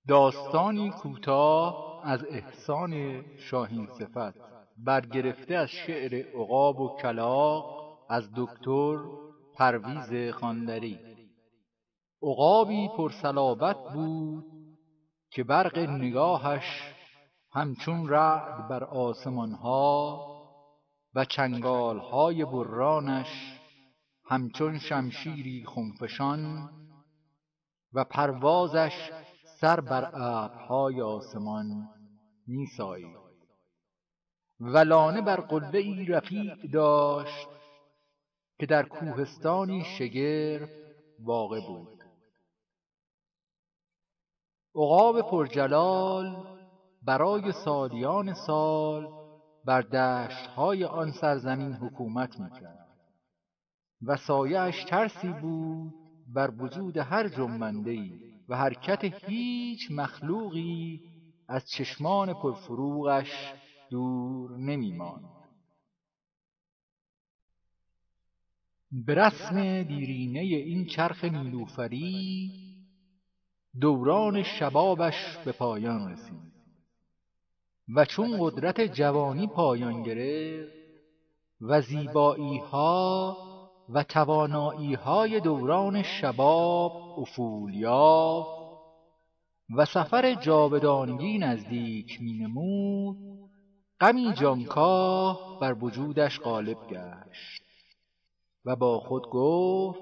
داستانی کوتاه از احسان شاهین صفت برگرفته از شعر عقاب و کلاغ از دکتر پرویز خاندری. عقابی پرصلابت بود که برق نگاهش همچون رعد بر آسمانها و چنگالهای برانش همچون شمشیری خنفشان و پروازش سر بر ابرهای آسمان می‌سایید و لانه بر قله‌ای رفیع داشت که در کوهستانی شگرف واقع بود. عقاب پرجلال برای سالیان سال بر دشت‌های آن سرزمین حکومت می‌کرد و سایه‌اش ترسی بود بر وجود هر جنبنده‌ای و حرکت هیچ مخلوقی از چشمان پرفروغش دور نمی‌ماند. به رسم دیرینه این چرخ نیلوفری دوران شبابش به پایان رسید و چون قدرت جوانی پایان گرفت و زیبایی‌ها و توانایی‌های دوران شباب افول یافت و سفر جاودانگی نزدیک می‌نمود، غمی جانکاه بر وجودش غالب گشت و با خود گفت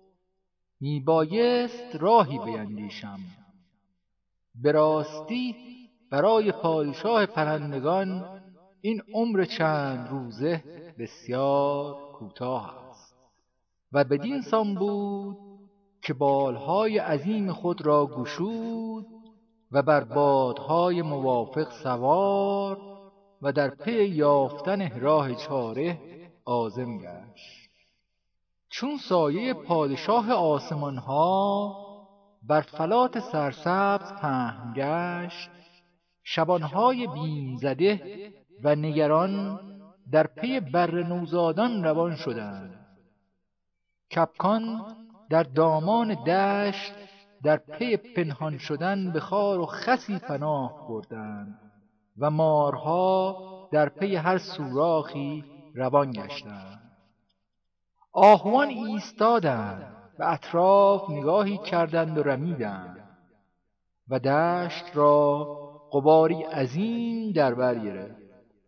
میبایست راهی بیندیشم. به راستی برای پادشاه پرندگان این عمر چند روزه بسیار کوتاه است و بدین سان بود که بالهای عظیم خود را گشود و بر بادهای موافق سوار و در پی یافتن راه چاره عازم گشت. چون سایه پادشاه آسمانها بر فلات سرسبز پهن گشت، شبانهای بیم زده و نگران در پی بر نوزادان روان شدند. کبکان در دامان دشت در پی پنهان شدن به خار و خسی پناه بردند و مارها در پی هر سوراخی روان گشتند. آهوان ایستادند و اطراف نگاهی کردند و رمیدند و دشت را غباری عظیم در بر گرفت.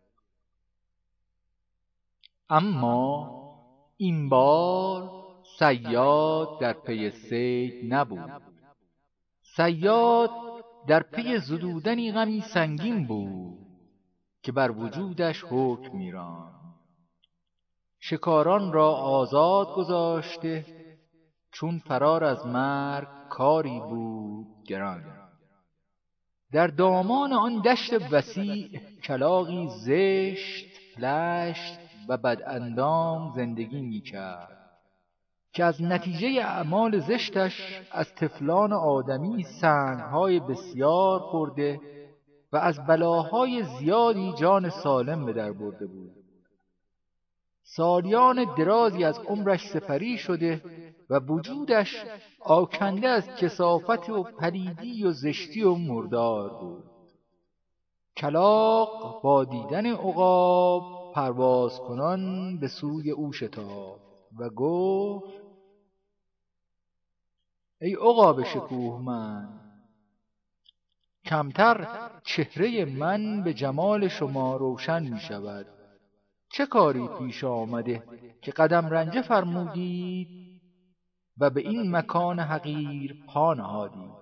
اما این بار صیاد در پی صید نبود. صیاد در پی زدودنی غمی سنگین بود که بر وجودش حکم می‌راند. شکاران را آزاد گذاشته، چون فرار از مرگ کاری بود گران. در دامان آن دشت وسیع کلاغی زشت، لشت و بداندام زندگی می‌کرد که از نتیجه اعمال زشتش از طفلان آدمی سنگ‌های بسیار خورده و از بلاهای زیادی جان سالم به در برده بود. سالیان درازی از عمرش سپری شده و وجودش آکنده از کثافت و پلیدی و زشتی و مردار بود. کلاغ با دیدن عقاب پرواز کنان به سوی او شتافت و گفت ای عقاب شکوهمند، کمتر چهره من به جمال شما روشن می شود. چه کاری پیش آمده که قدم رنجه فرمودید و به این مکان حقیر پا نهادید؟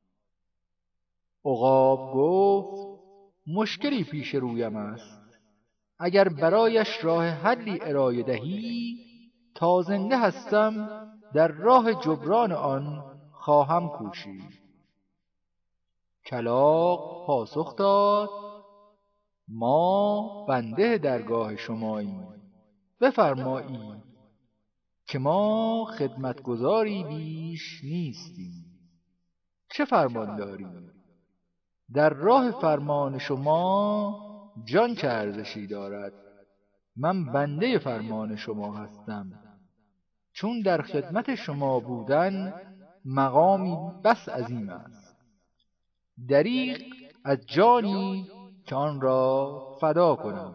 عقاب گفت مشکلی پیش رویم است. اگر برایش راه حلی ارائه دهی تا زنده هستم در راه جبران آن خواهم کوشید. کلاغ پاسخ داد ما بنده درگاه شماییم. بفرمایید که ما خدمتگزاری بیش نیستیم. چه فرمان دارید؟ در راه فرمان شما جان چه ارزشی دارد؟ من بنده فرمان شما هستم، چون در خدمت شما بودن مقامی بس عظیم است. دریغ از جانی که آن را فدا کنم.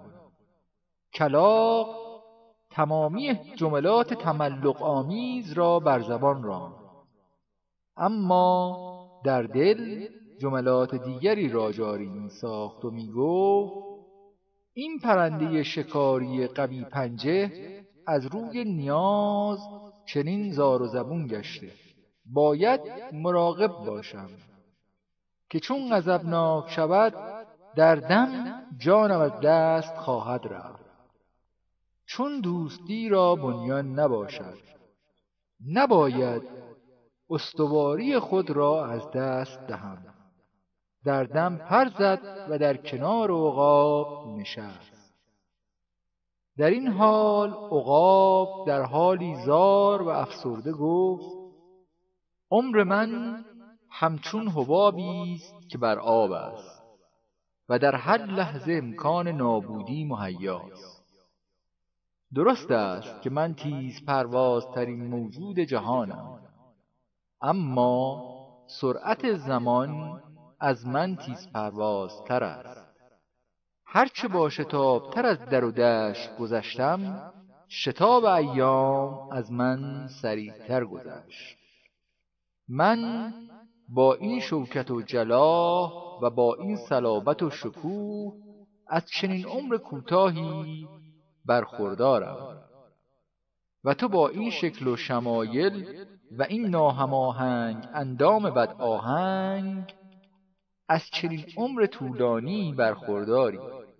کلاغ تمامی جملات تملق آمیز را بر زبان راند، اما در دل جملات دیگری را جاری می ساخت و می گفت این پرنده شکاری قوی پنجه از روی نیاز چنین زار و زبون گشته، باید مراقب باشم که چون غضبناک شود در دم جانم از دست خواهد رفت. چون دوستی را بنیان نباشد، نباید استواری خود را از دست دهم. در دم پر زد و در کنار عقاب نشست. در این حال عقاب در حالی زار و افسرده گفت عمر من همچون حبابی است که بر آب است و در هر لحظه امکان نابودی مهیاست. درست است که من تیز پروازترین موجود جهانم، اما سرعت زمان از من تیز پروازتر است. هرچه با شتابتر از در و دشت گذشتم، شتاب ایام از من سریعتر گذشت. من با این شوکت و جلاه و با این صلابت و شکوه از چنین عمر کوتاهی برخوردارم و تو با این شکل و شمایل و این ناهماهنگ اندام بد آهنگ از چنین عمر طولانی برخورداری.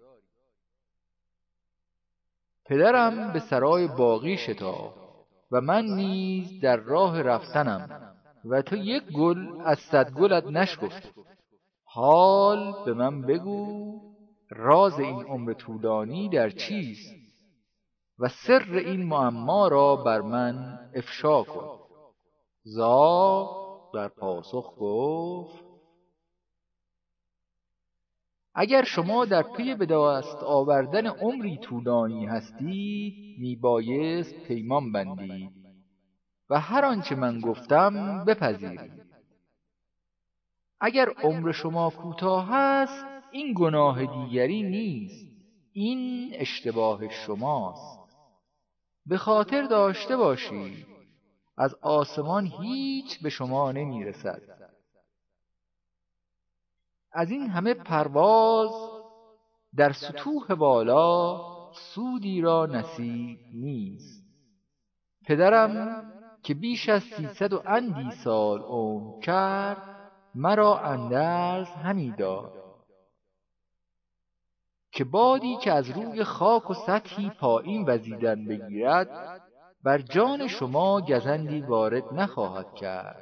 پدرم به سرای باغی شتافت و من نیز در راه رفتنم و تو یک گل از 100 گلت نشکفت. حال به من بگو راز این عمر طولانی در چیست و سر این معما را بر من افشا کن. زاغ در پاسخ گفت اگر شما در پی به دست آوردن عمری طولانی هستید، میبایست پیمان بندید و هر آنچه من گفتم بپذیرید. اگر عمر شما کوتاه است، این گناه دیگری نیست، این اشتباه شماست. به خاطر داشته باشید از آسمان هیچ به شما نمیرسد. از این همه پرواز در سطوح بالا سودی را نصیب نیست. پدرم که بیش از 300 و اندی سال عمر کرد مرا اندرز همی داد که بادی که از روی خاک و سطحی پایین وزیدن بگیرد بر جان شما گزندی وارد نخواهد کرد.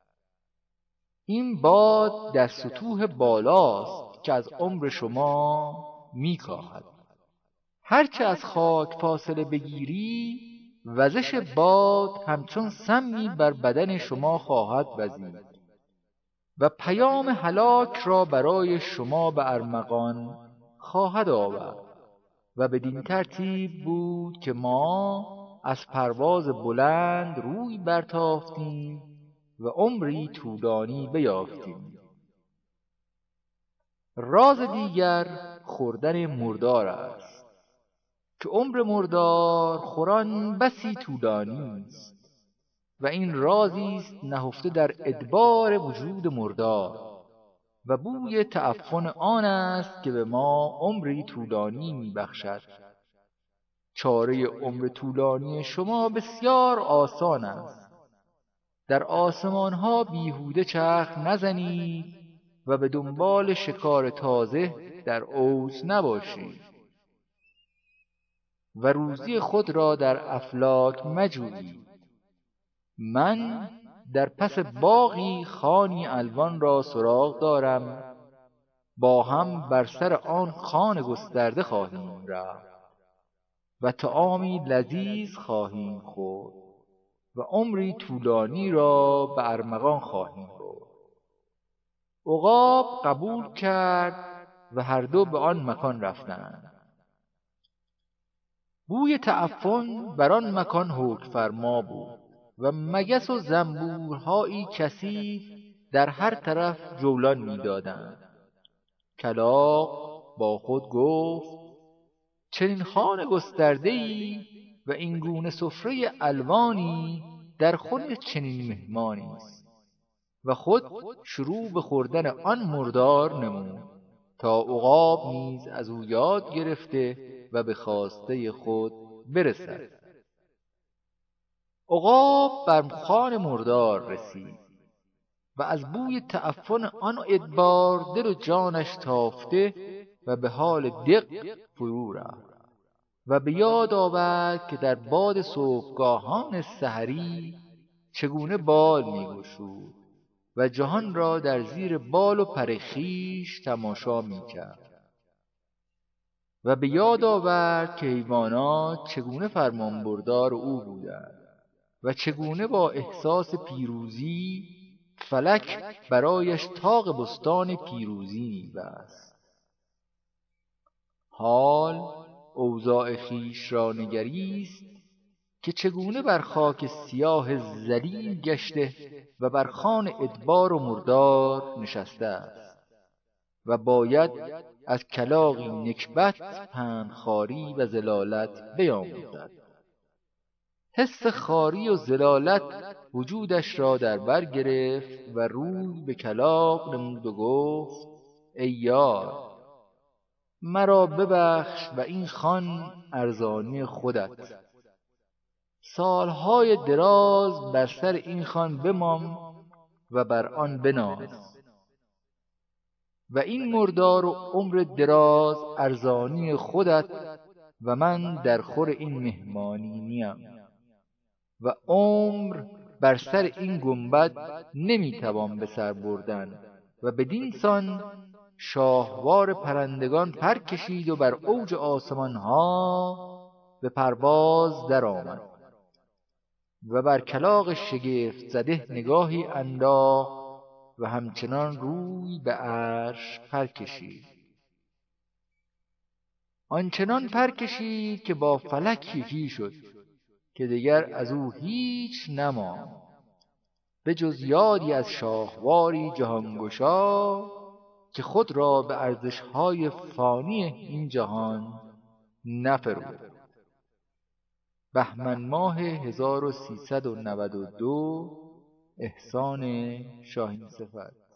این باد در سطوح بالاست که از عمر شما میکاهد. هرچه از خاک فاصله بگیری وزش باد همچون سمی بر بدن شما خواهد وزید و پیام هلاک را برای شما به ارمغان خواهد آورد. و بدین ترتیب بود که ما از پرواز بلند روی برتافتیم و عمری طولانی بیافتیم. راز دیگر خوردن مردار است که عمر مردار خوران بسی طولانی است و این رازی است نهفته در ادبار وجود مردار و بوی تعفن آن است که به ما عمری طولانی میبخشد. چاره عمر طولانی شما بسیار آسان است. در آسمان ها بیهوده چرخ نزنید و به دنبال شکار تازه در اوج نباشید و روزی خود را در افلاک مجویید. من در پس باغی خوانی الوان را سراغ دارم، با هم بر سر آن خوان گسترده خواهیم رفت و طعامی لذیذ خواهیم خورد و عمری طولانی را به ارمغان خواهیم برد. عقاب قبول کرد و هر دو به آن مکان رفتند. بوی تعفن بر آن مکان حکم فرما بود و مگس و زنبورهایی کثیف در هر طرف جولان می‌دادند. کلاغ با خود گفت چنین خوان گسترده‌ای و این گونه سفره الوانی در خور چنین مهمانی است. و خود شروع به خوردن آن مردار نمود تا عقاب نیز از او یاد گرفته و به خواسته خود برسد. عقاب بر خوان مردار رسید و از بوی تعفن آن ادبار دل و جانش تافته و به حال دق فرو رفت و به یاد آورد که در باد صبحگاهان سحری چگونه بال می‌گشود و جهان را در زیر بال و پر خویش تماشا می‌کرد و به یاد آورد که حیوانات چگونه فرمانبردار او بودند و چگونه با احساس پیروزی فلک برایش طاق بستان پیروزی می‌بست. حال اوضاع خویش را نگریست که چگونه بر خاک سیاه ذلیل گشته و بر خوان ادبار و مردار نشسته است و باید از کلاغی نکبت پندخواری و ذلالت بیاموزد. حس خواری و ذلالت وجودش را در بر گرفت و روی به کلاغ نمود و گفت ای یار، مرا ببخش و این خوان ارزانی خودت. سالهای دراز بر سر این خوان بمام و بر آن بناز و این مردار و عمر دراز ارزانی خودت و من در خور این مهمانی نیم و عمر بر سر این گنبد نمیتوان به سر بردن و بدین سان شاهوار پرندگان پر کشید و بر اوج آسمان ها به پرواز در آمد و بر کلاغ شگفت زده نگاهی انداخت و همچنان روی به عرش پر کشید. آنچنان پر کشید که با فلک یکی شد که دیگر از او هیچ نماند به جز یادی از شاهواری جهانگشا که خود را به ارزش‌های فانی این جهان نفروخت. بهمن ماه 1392 احسان شاهین صفت.